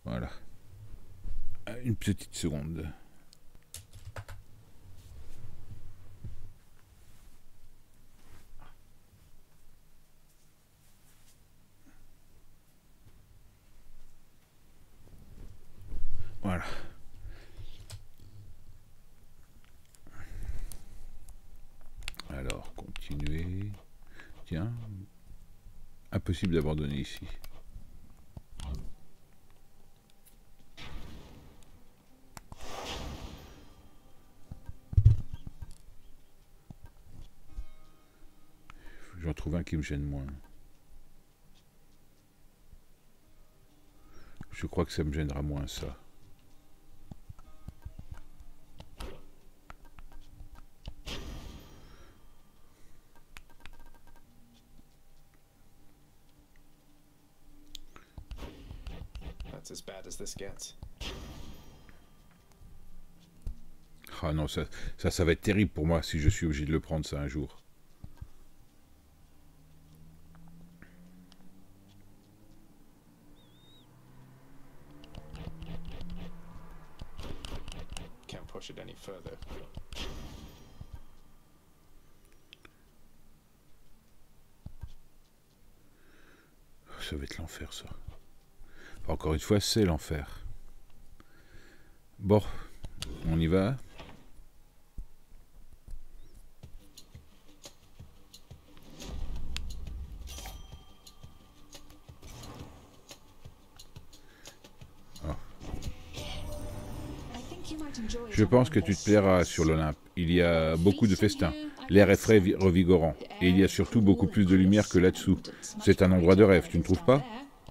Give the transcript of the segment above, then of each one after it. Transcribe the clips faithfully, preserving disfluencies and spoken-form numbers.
Voilà. Une petite seconde. Voilà. Alors, continuer. Tiens. Impossible d'abandonner ici. J'en trouve un qui me gêne moins. Je crois que ça me gênera moins, ça. That's as bad as this gets. Ah non, ça, ça, ça va être terrible pour moi si je suis obligé de le prendre ça un jour. Can't push it any further. Ça va être l'enfer, ça. Encore une fois, c'est l'enfer. Bon, on y va. Je pense que tu te plairas sur l'Olympe. Il y a beaucoup de festins. L'air est frais, revigorant. Et il y a surtout beaucoup plus de lumière que là-dessous. C'est un endroit de rêve, tu ne trouves pas ?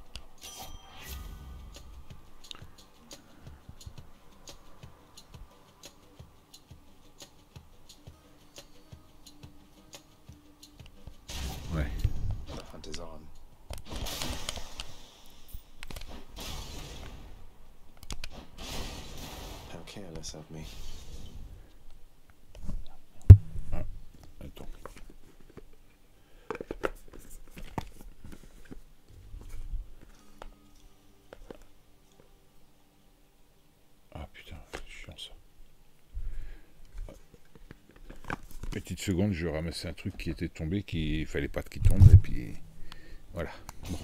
Ouais. Ah, attends. Ah putain, c'est chiant ça. Petite seconde, je ramassais un truc qui était tombé, qu'il fallait pas qu'il tombe, et puis voilà. Bon.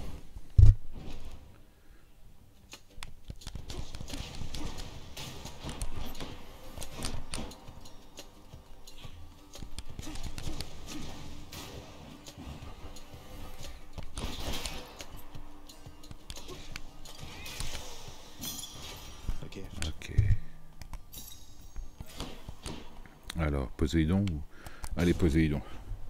Ok. Alors, Poséidon ou... Allez, Poséidon.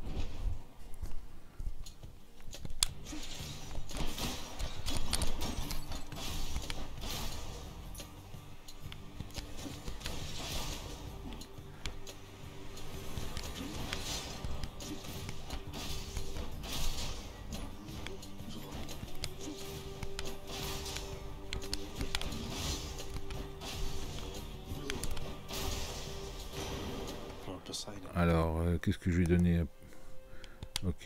Alors, euh, qu'est-ce que je lui ai donné? Ok.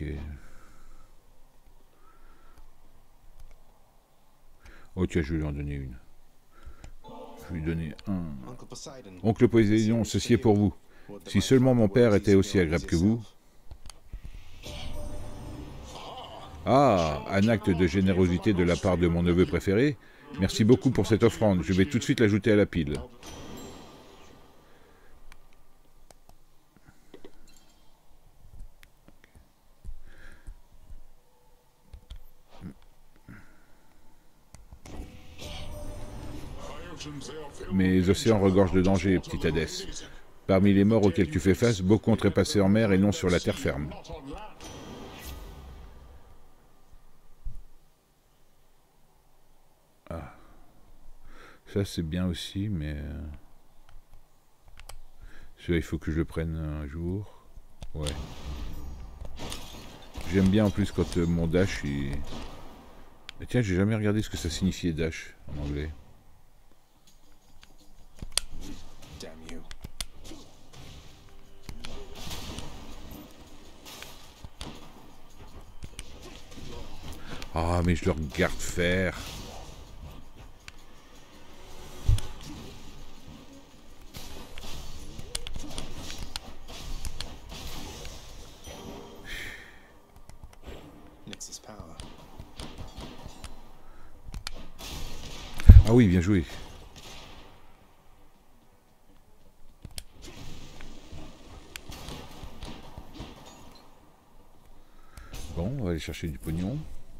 Oh tiens, je vais lui en donner une. Je vais lui donner un. Oncle Poséidon, ceci est pour vous. Si seulement mon père était aussi agréable que vous. Ah, un acte de générosité de la part de mon neveu préféré. Merci beaucoup pour cette offrande. Je vais tout de suite l'ajouter à la pile. Mes océans regorgent de dangers, petit Hadès. Parmi les morts auxquels tu fais face, beaucoup ont trépassé en mer et non sur la terre ferme. Ah. Ça c'est bien aussi, mais... Celui-là, il faut que je le prenne un jour. Ouais. J'aime bien en plus quand euh, mon dash il... Mais tiens, j'ai jamais regardé ce que ça signifiait dash en anglais. Ah, mais je le regarde faire. Ah oui, bien joué. Bon, on va aller chercher du pognon.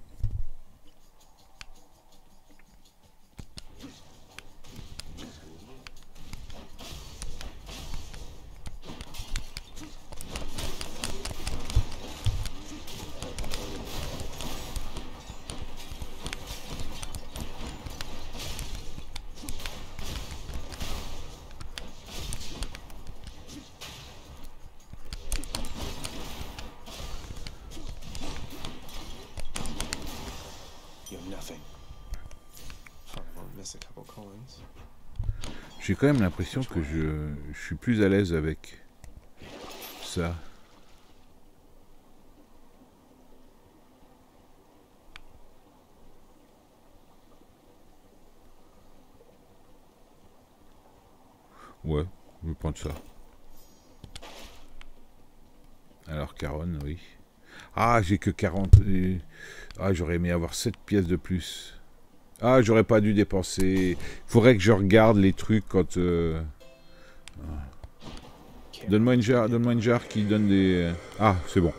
J'ai quand même l'impression que je, je suis plus à l'aise avec ça. Ouais, je vais prendre ça. Alors Caron, oui. Ah, j'ai que quarante. Ah, j'aurais aimé avoir sept pièces de plus. Ah, j'aurais pas dû dépenser. Faudrait que je regarde les trucs quand... Euh... Donne-moi une jarre, donne-moi une jarre qui donne des... Ah, c'est bon.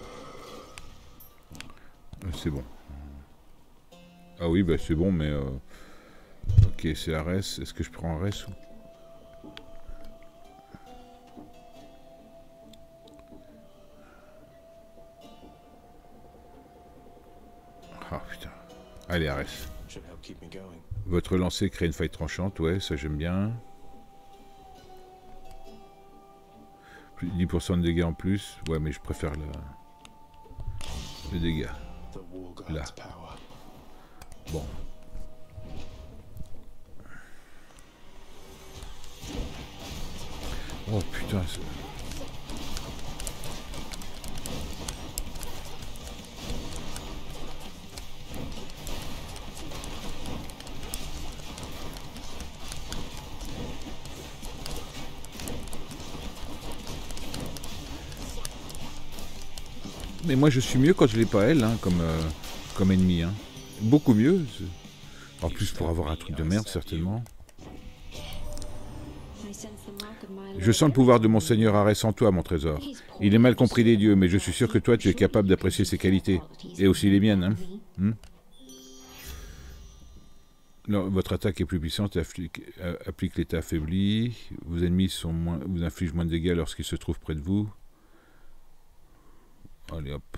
C'est bon. Ah oui, bah c'est bon, mais... Euh... Ok, c'est la res. Est-ce que je prends un res ou... Ah putain. Allez, Ares. Votre lancer crée une faille tranchante, ouais, ça j'aime bien. Plus dix pour cent de dégâts en plus, ouais, mais je préfère le, le dégât. Là. Bon. Oh putain, c'est... Mais moi je suis mieux quand je l'ai pas elle, hein, comme, euh, comme ennemi. Hein. Beaucoup mieux. En plus pour avoir un truc de merde, certainement. Je sens le pouvoir de mon Seigneur Arès en toi, mon trésor. Il est mal compris des dieux, mais je suis sûr que toi, tu es capable d'apprécier ses qualités. Et aussi les miennes, hein. Hmm? Non, votre attaque est plus puissante et applique, euh, applique l'état affaibli. Vos ennemis sont moins, vous infligent moins de dégâts lorsqu'ils se trouvent près de vous. Allez hop.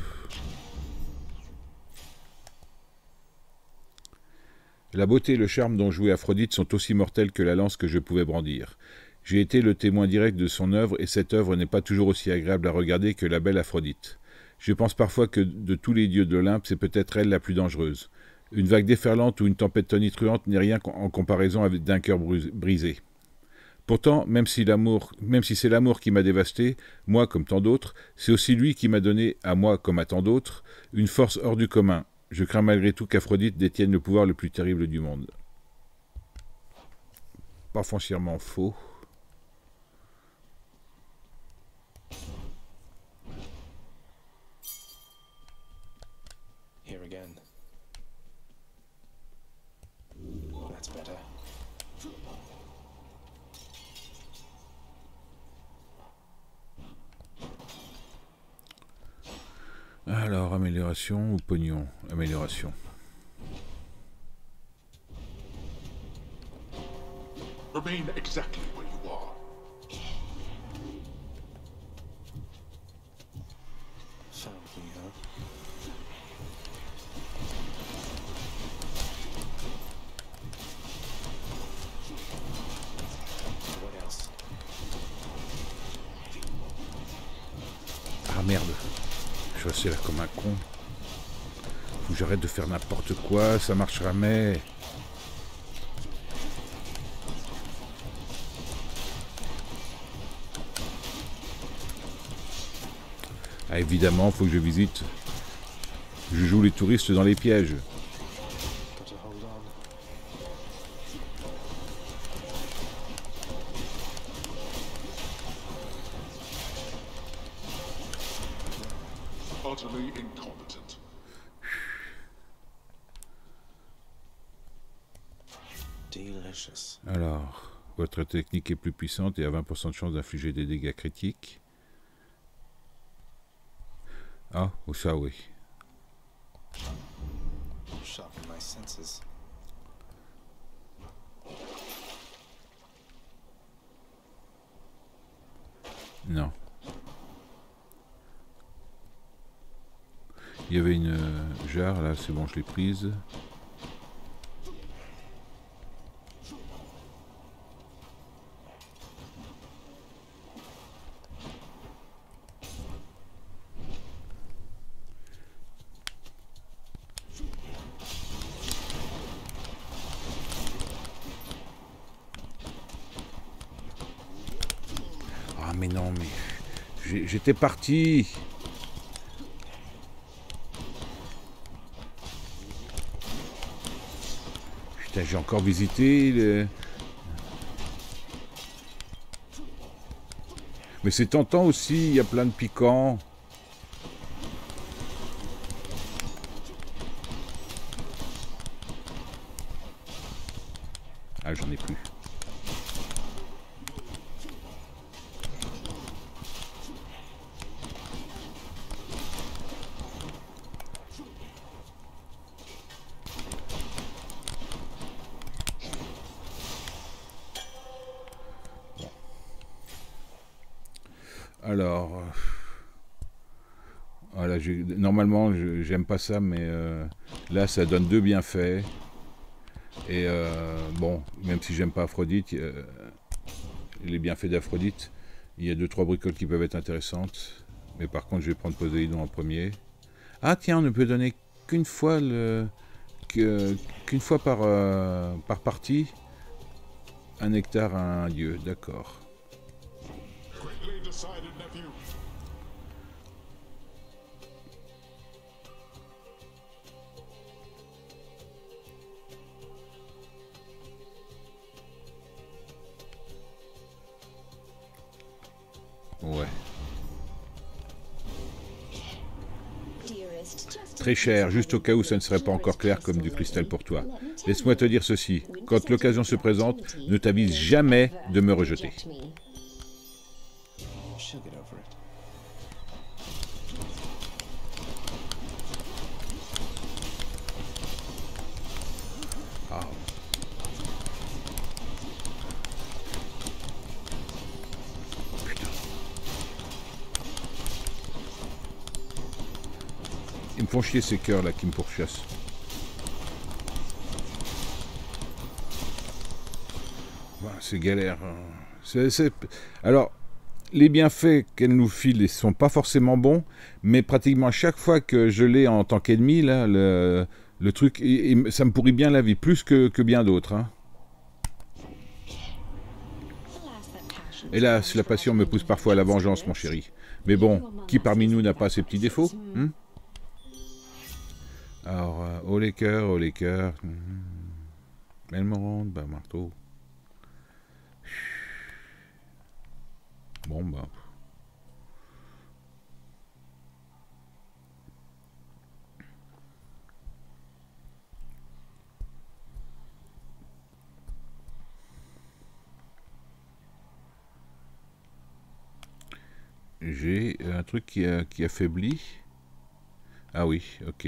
La beauté et le charme dont jouait Aphrodite sont aussi mortels que la lance que je pouvais brandir. J'ai été le témoin direct de son œuvre et cette œuvre n'est pas toujours aussi agréable à regarder que la belle Aphrodite. Je pense parfois que de tous les dieux de l'Olympe, c'est peut-être elle la plus dangereuse. Une vague déferlante ou une tempête tonitruante n'est rien en comparaison avec d'un cœur brisé. Pourtant, même si l'amour, même si c'est l'amour qui m'a dévasté, moi comme tant d'autres, c'est aussi lui qui m'a donné, à moi comme à tant d'autres, une force hors du commun. Je crains malgré tout qu'Aphrodite détienne le pouvoir le plus terrible du monde. Pas foncièrement faux. Here again. That's better. Alors, amélioration ou pognon? Amélioration. Remain exactly where you are. Found me, huh? What else? Ah merde. Je suis là comme un con. Faut que j'arrête de faire n'importe quoi, ça marche jamais. Ah, évidemment, faut que je visite. Je joue les touristes dans les pièges. Gotta hold on. Utterly incompetent. Delicious. Alors, votre technique est plus puissante et a vingt pour cent de chance d'infliger des dégâts critiques. Ah, ou ça oui. Sharpen my senses. Non. Il y avait une euh, jarre, là, c'est bon, je l'ai prise. Ah mais non, mais j'ai- j'étais parti. Putain, j'ai encore visité le... Mais c'est tentant aussi, il y a plein de piquants. Ah, j'en ai plus. Alors, euh, voilà, j'ai- normalement, je- j'aime pas ça, mais euh, là, ça donne deux bienfaits. Et euh, bon, même si j'aime pas Aphrodite, euh, les bienfaits d'Aphrodite, il y a deux trois bricoles qui peuvent être intéressantes. Mais par contre, je vais prendre Poséidon en premier. Ah tiens, on ne peut donner qu'une fois le, que- qu'une fois par euh, par partie un nectar à un dieu. D'accord. Quickly decided, nephew. Ouais. Très cher, juste au cas où ça ne serait pas encore clair comme du cristal pour toi. Laisse-moi te dire ceci, quand l'occasion se présente, ne t'avise jamais de me rejeter. She'll get over it. Ah. Putain. Ils me font chier ces cœurs là qui me pourchassent. Voilà, c'est galère. hein. C'est- c'est- Alors, les bienfaits qu'elle nous file ne sont pas forcément bons, mais pratiquement à chaque fois que je l'ai en tant qu'ennemi, là, le, le truc, il- il- ça me pourrit bien la vie, plus que, que bien d'autres. hein. Hélas, la passion me pousse parfois à la vengeance, mon chéri. Mais bon, qui parmi nous n'a pas ses petits défauts hein? Alors, euh, oh les cœurs, oh les cœurs. Elmerond, bah marteau. Bon, bah. J'ai un truc qui, a, qui affaiblit. Ah oui, ok.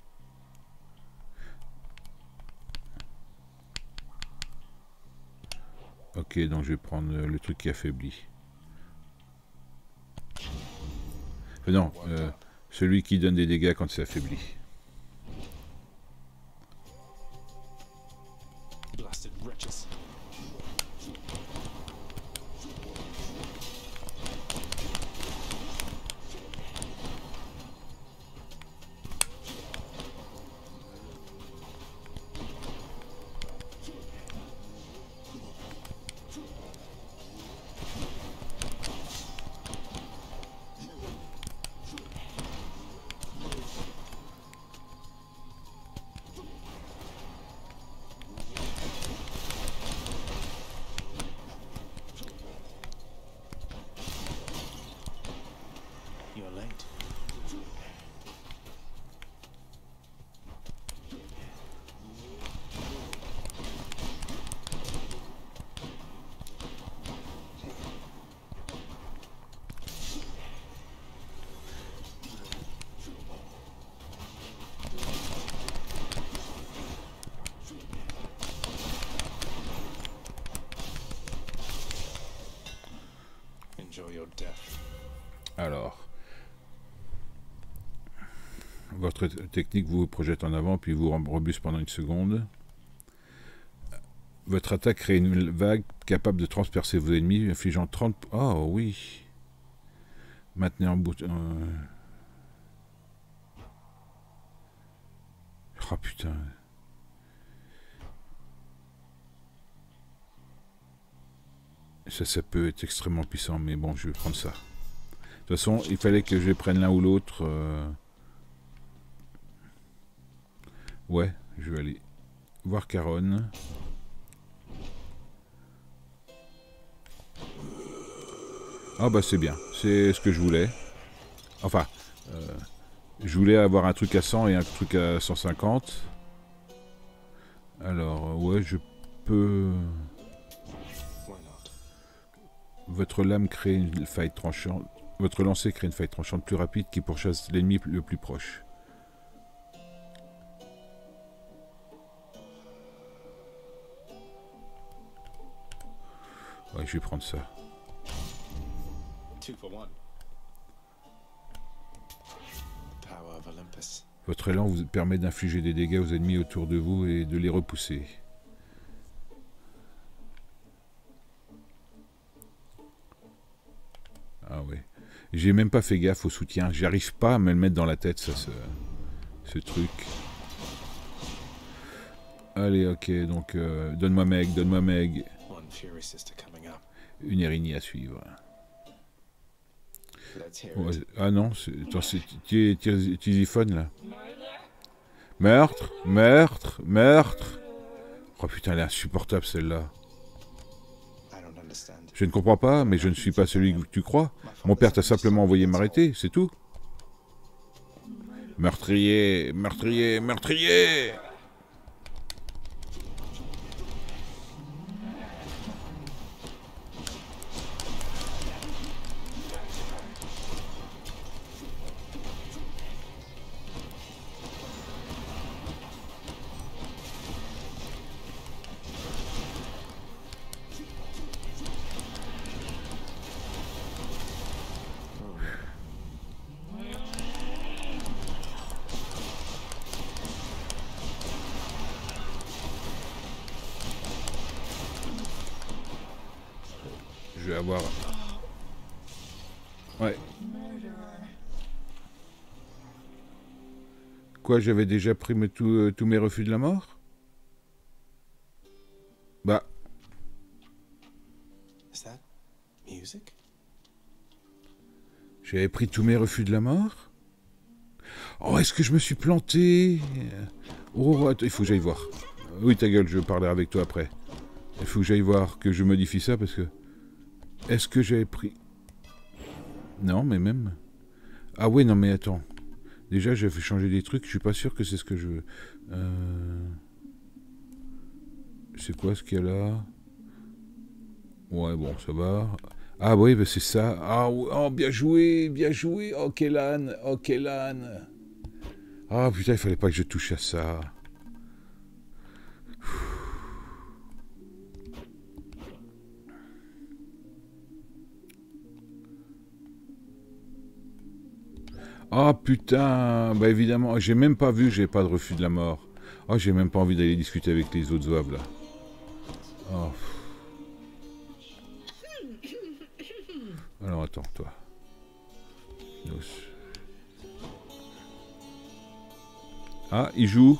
Ok, donc je vais prendre le truc qui affaiblit. Enfin, non, euh, celui qui donne des dégâts quand c'est affaibli. Blasted wretches. Alors, votre technique vous projette en avant, puis vous rebute pendant une seconde. Votre attaque crée une vague capable de transpercer vos ennemis, infligeant trente... Oh oui. Maintenez en bout... Euh... Oh putain. Ça, ça peut être extrêmement puissant, mais bon, je vais prendre ça. De toute façon, il fallait que je prenne l'un ou l'autre. Euh... Ouais, je vais aller voir Caronne. Ah bah c'est bien, c'est ce que je voulais. Enfin, euh, je voulais avoir un truc à cent et un truc à cent cinquante. Alors, ouais, je peux... Votre lame crée une faille tranchante. Votre lancer crée une faille tranchante plus rapide qui pourchasse l'ennemi le plus proche. Ouais, je vais prendre ça. Votre élan vous permet d'infliger des dégâts aux ennemis autour de vous et de les repousser. Ah ouais. J'ai même pas fait gaffe au soutien. J'arrive pas à me le mettre dans la tête, ça, ce, ce truc. Allez, ok, donc euh, donne-moi Meg, donne-moi Meg. Une araignée à suivre. Ouais, ah non, c'est Tisiphone là. Meurtre, meurtre, meurtre. Oh putain, elle est insupportable celle-là. Je ne comprends pas, mais je ne suis pas celui que tu crois. Mon père t'a simplement envoyé m'arrêter, c'est tout. Meurtrier, meurtrier, meurtrier. Je vais avoir... Ouais. Quoi, j'avais déjà pris mes, tous euh, tous mes refus de la mort? Bah... J'avais pris tous mes refus de la mort? Oh, est-ce que je me suis planté? Oh, attends, il faut que j'aille voir. Oui, ta gueule, je parlerai avec toi après. Il faut que j'aille voir, que je modifie ça, parce que... Est-ce que j'avais pris... Non, mais même... Ah ouais, non, mais attends. Déjà, j'ai fait changer des trucs, je suis pas sûr que c'est ce que je veux. Euh... C'est quoi ce qu'il y a là? Ouais, bon, ça va. Ah oui, bah c'est ça. Ah, oh, bien joué, bien joué. Oh, Kellan, oh, Kellan. Ah, putain, il fallait pas que je touche à ça. Ah, putain. Bah évidemment, j'ai même pas vu, j'ai pas de refus de la mort. Oh, j'ai même pas envie d'aller discuter avec les autres zouaves, là. Oh. Alors, attends, toi. Nous. Ah, il joue.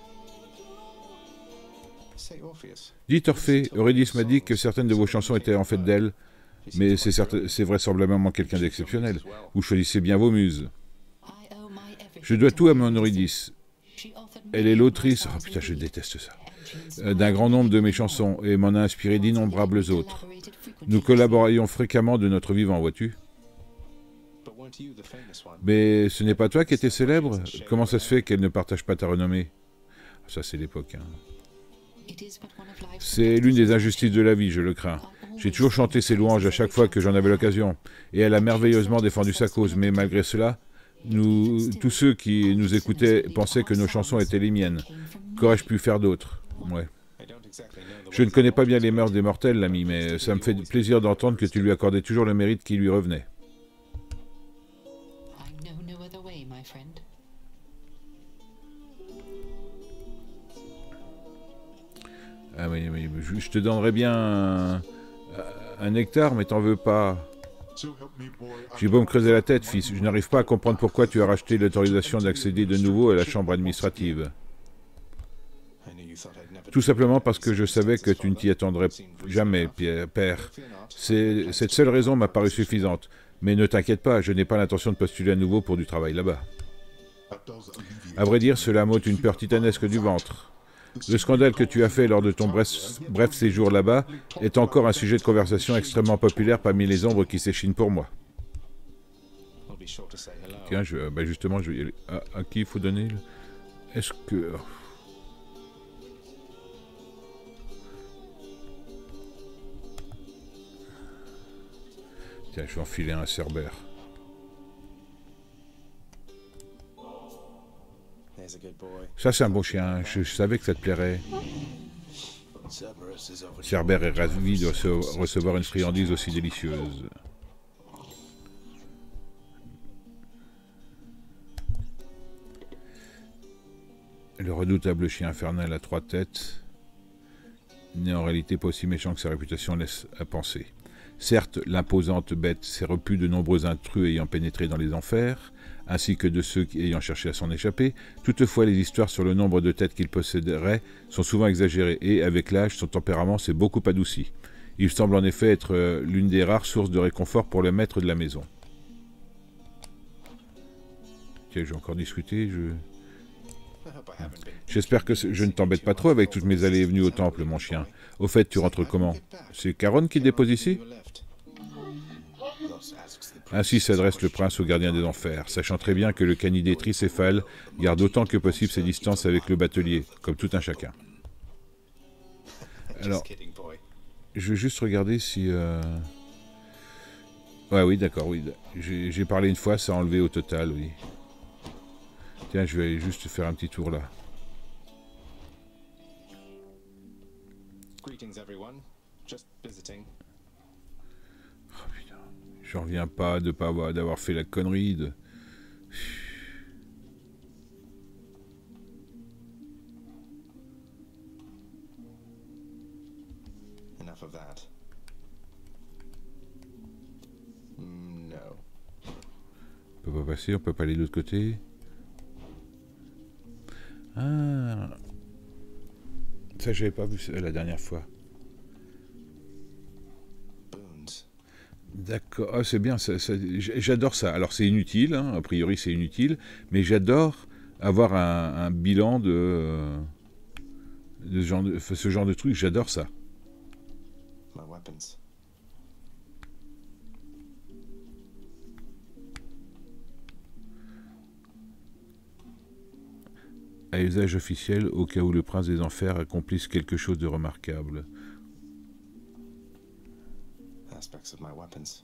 Dites Orphée, Eurydice m'a dit que certaines de vos chansons étaient en fait d'elle, mais c'est vraisemblablement quelqu'un d'exceptionnel. Vous choisissez bien vos muses. Je dois tout à mon Eurydice. Elle est l'autrice, oh putain, je déteste ça, euh, d'un grand nombre de mes chansons et m'en a inspiré d'innombrables autres. Nous collaborions fréquemment de notre vivant, vois-tu? Mais ce n'est pas toi qui étais célèbre? Comment ça se fait qu'elle ne partage pas ta renommée? Ça, c'est l'époque. Hein. C'est l'une des injustices de la vie, je le crains. J'ai toujours chanté ses louanges à chaque fois que j'en avais l'occasion, et elle a merveilleusement défendu sa cause, mais malgré cela, nous, tous ceux qui nous écoutaient pensaient que nos chansons étaient les miennes. Qu'aurais-je pu faire d'autre? Ouais. Je ne connais pas bien les mœurs des mortels, l'ami, mais ça me fait plaisir d'entendre que tu lui accordais toujours le mérite qui lui revenait. Ah oui, oui, je, je te donnerais bien un, un nectar, mais t'en veux pas. So help me, boy. I J'ai beau me creuser la tête, fils, je n'arrive pas à comprendre pourquoi tu as racheté l'autorisation d'accéder de nouveau à la chambre administrative. I knew you thought I'd never Tout simplement parce que je savais que tu ne t'y attendrais jamais, Pierre- père. C'est- Cette seule raison m'a paru suffisante. Mais ne t'inquiète pas, je n'ai pas l'intention de postuler à nouveau pour du travail là-bas. That does alleviate À vrai dire, cela m'ôte une peur titanesque du ventre. Le scandale que tu as fait lors de ton bref, bref séjour là-bas est encore un sujet de conversation extrêmement populaire parmi les ombres qui s'échinent pour moi. I'll be sure to say hello. Tiens, je, bah justement, je vais y aller. À, à qui il faut donner le... Est-ce que... Tiens, je vais enfiler un Cerbère. There's a good boy. Ça, c'est un bon chien. Je, je savais que ça te plairait. Cerberus is over to Cerbère est ravi de rece- recevoir une friandise aussi délicieuse. Le redoutable chien infernal à trois têtes n'est en réalité pas aussi méchant que sa réputation laisse à penser. Certes, l'imposante bête s'est repue de nombreux intrus ayant pénétré dans les enfers, ainsi que de ceux qui ayant cherché à s'en échapper. Toutefois, les histoires sur le nombre de têtes qu'il posséderait sont souvent exagérées, et avec l'âge, son tempérament s'est beaucoup adouci. Il semble en effet être euh, l'une des rares sources de réconfort pour le maître de la maison. Tiens, je vais encore discuter, je... I hope I haven't been. J'espère que ce- je ne t'embête pas trop avec toutes mes allées et venues au temple, mon chien. Au fait, tu rentres comment? C'est Caron qui te dépose ici? You left. Thus asks the Ainsi s'adresse le prince au gardien des enfers, sachant très bien que le canidé tricéphale garde autant que possible ses distances avec le batelier, comme tout un chacun. Alors, Just kidding, boy. je vais juste regarder si... Euh... Ouais, oui, d'accord, oui. J'ai j'ai parlé une fois, ça a enlevé au total, oui. Tiens, je vais aller juste faire un petit tour là. Greetings, everyone. Just visiting. Oh, putain. J'en reviens pas de pas avoir d'avoir fait la connerie de... Enough of that. Mm, no. On peut pas passer, on peut pas aller de l'autre côté. Ah. Ça, j'avais pas vu ça la dernière fois. Boons. D'accord, ah, c'est bien, ça, ça- j'adore ça. Alors c'est inutile, hein, a priori c'est inutile, mais j'adore avoir un, un bilan de, euh, de, ce genre de ce genre de truc, j'adore ça. My weapons. À usage officiel, au cas où le prince des enfers accomplisse quelque chose de remarquable. Aspects of my weapons.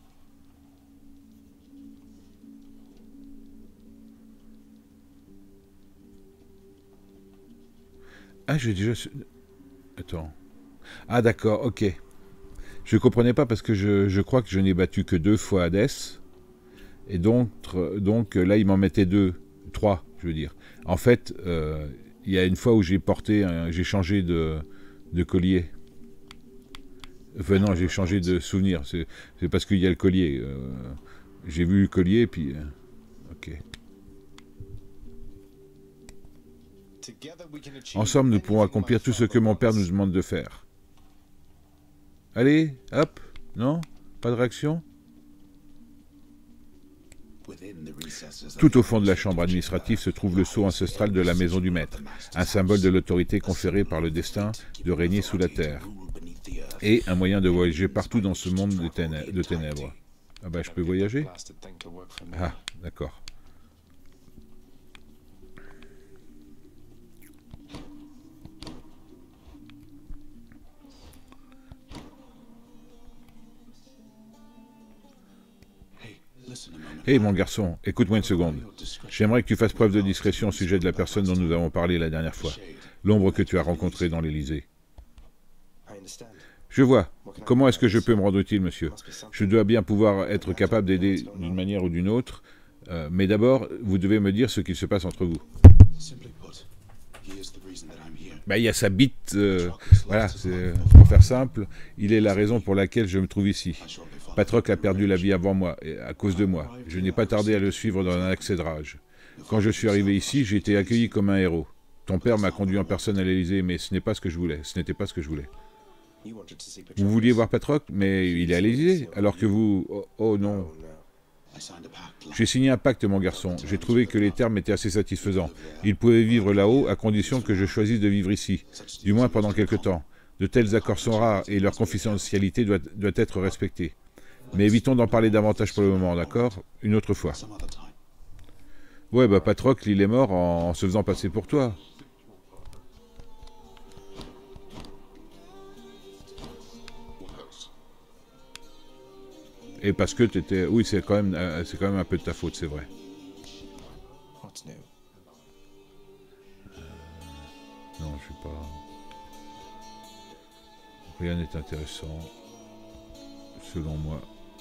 Ah, j'ai déjà... su- Attends. Ah d'accord, ok. Je comprenais pas parce que je, je crois que je n'ai battu que deux fois Hadès. Et donc, tr- donc là, il m'en mettait deux. Trois, je veux dire. En fait, euh, il y a une fois où j'ai porté... un- J'ai changé de, de collier. Enfin non, j'ai changé de souvenir. C'est c'est parce qu'il y a le collier. euh, j'ai vu le collier, puis... euh, ok. Together we can achieve Ensemble, nous pouvons anything accomplir my tout ce que mon father père nous wants. demande de faire. Allez, hop. Non? Pas de réaction? Tout au fond de la chambre administrative se trouve le sceau ancestral de la maison du maître, un symbole de l'autorité conférée par le destin de régner sous la terre, et un moyen de voyager partout dans ce monde de, ténè- de ténèbres. Ah bah je peux voyager? Blasted thing to work for me. Ah, d'accord. Hé mon garçon, écoute-moi une seconde. J'aimerais que tu fasses preuve de discrétion au sujet de la personne dont nous avons parlé la dernière fois. L'ombre que tu as rencontrée dans l'Élysée. I understand. Je vois. Comment est-ce que je peux me rendre utile, monsieur? Je dois bien pouvoir être capable d'aider d'une manière ou d'une autre, euh, mais d'abord, vous devez me dire ce qu'il se passe entre vous. Simply put, he is the reason that I'm here. Bah, il y a sa bite, euh, voilà, c'est, pour faire simple, il est la raison pour laquelle je me trouve ici. Patroc a perdu la vie avant moi, et à cause de moi. Je n'ai pas tardé à le suivre dans un accès de rage. Quand je suis arrivé ici, j'ai été accueilli comme un héros. Ton père m'a conduit en personne à l'Élysée, mais ce n'est pas ce que je voulais. Ce n'était pas ce que je voulais. Vous vouliez voir Patroc, mais il est à l'Élysée, alors que vous... Oh, oh non. J'ai signé un pacte, mon garçon. J'ai trouvé que les termes étaient assez satisfaisants. Il pouvait vivre là-haut, à condition que je choisisse de vivre ici, du moins pendant quelque temps. De tels accords sont rares, et leur confidentialité doit, doit être respectée. Mais évitons d'en parler davantage pour le moment, d'accord? Une autre fois. Ouais, bah Patroc, il est mort en, en se faisant passer pour toi. Et parce que t'étais... Oui, c'est quand même, euh, c'est quand même un peu de ta faute, c'est vrai. What's new? Non, je sais pas... Rien n'est intéressant, selon moi.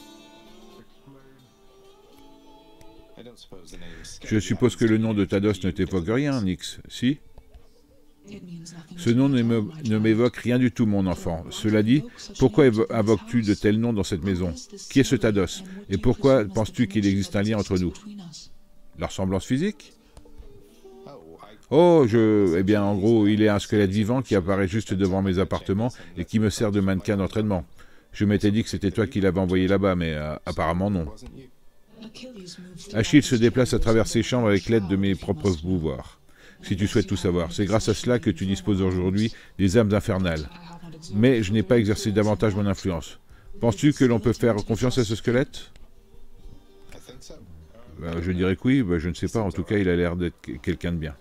I don't suppose the name Je suppose que le nom de Tados ne t'évoque rien, Nix, si? Ce nom ne me- ne m'évoque rien du tout, mon enfant. Cela dit, pourquoi évo- invoques-tu de tels noms dans cette maison? Qui est ce Tados? Et pourquoi penses-tu qu'il existe un lien entre nous? La ressemblance physique? Oh, I Oh, je... Eh bien, en gros, il est un squelette vivant qui apparaît juste devant mes appartements et qui me sert de mannequin d'entraînement. Je m'étais dit que c'était toi qui l'avais envoyé là-bas, mais euh, apparemment non. wasn't you. Achille se déplace à travers ses chambres avec l'aide de mes propres pouvoirs. Si tu souhaites tout savoir, c'est grâce à cela que tu disposes aujourd'hui des âmes infernales. Mais je n'ai pas exercé davantage mon influence. Penses-tu que l'on peut faire confiance à ce squelette? I think so. Ben, je dirais que oui, ben, je ne sais pas, en tout cas il a l'air d'être que- quelqu'un de bien.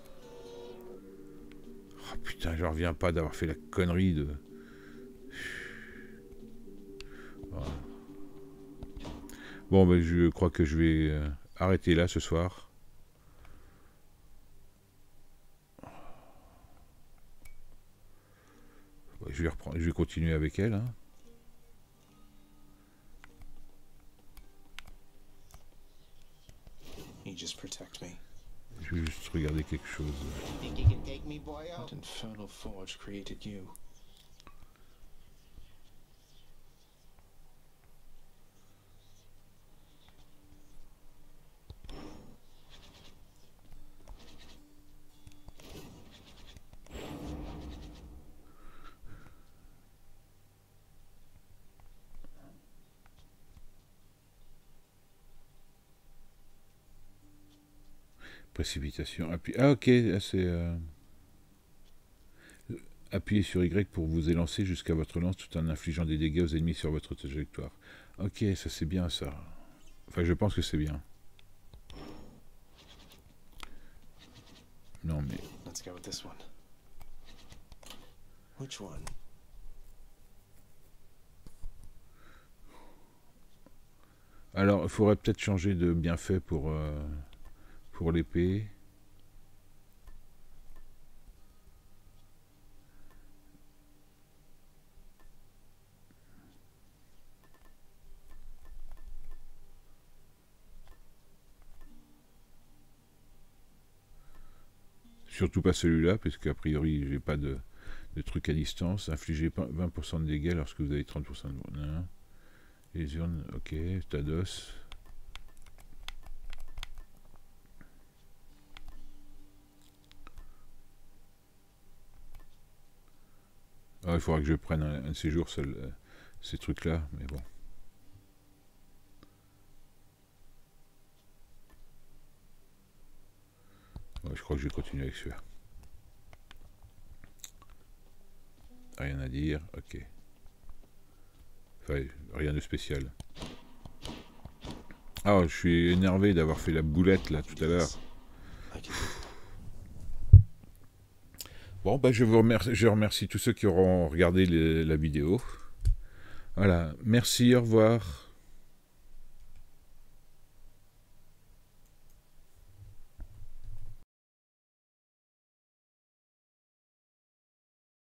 Oh putain, j'en reviens pas d'avoir fait la connerie de... Voilà. Bon, ben, je crois que je vais euh, arrêter là ce soir. Ouais, je vais reprendre, je vais continuer avec elle. Hein. You just protect me. Je vais juste regarder quelque chose. Think you can take me, boyo? What infernal forge created you? Précipitation. Appuie... Ah ok, là, c'est... euh, Appuyez sur Y pour vous élancer jusqu'à votre lance tout en infligeant des dégâts aux ennemis sur votre trajectoire. Ok, ça c'est bien ça. Enfin, je pense que c'est bien. Non mais... Let's go with this one. Which one? Alors, il faudrait peut-être changer de bienfait pour, euh, pour l'épée. Surtout pas celui-là, parce qu'a priori, j'ai pas de, de truc à distance. Infligez vingt pour cent de dégâts lorsque vous avez trente pour cent de... Non. Les urnes, ok, Tados. Ah, il faudra que je prenne un, un de ces jours, seul, euh, ces trucs-là, mais bon. Ouais, je crois que je vais continuer avec celui-là. Rien à dire, ok. Enfin, rien de spécial. Ah, je suis énervé d'avoir fait la boulette là tout à l'heure. I can Bon, bah, je vous remercie, je remercie tous ceux qui auront regardé les- la vidéo. Voilà, merci, au revoir.